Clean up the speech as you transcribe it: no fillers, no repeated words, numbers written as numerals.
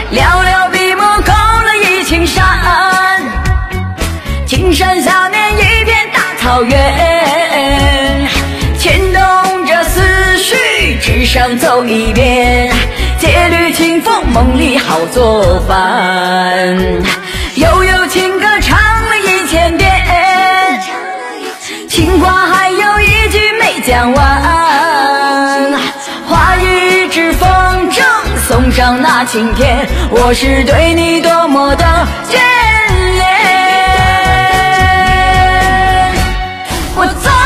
寥寥笔墨勾勒一青山，青山下面一片大草原，牵动着思绪，只想走一遍，借缕清风，梦里好作伴。悠悠情歌唱了1000遍，情话还有一句没讲完，画一纸风筝送上那晴天，我是对你多么的眷恋。我走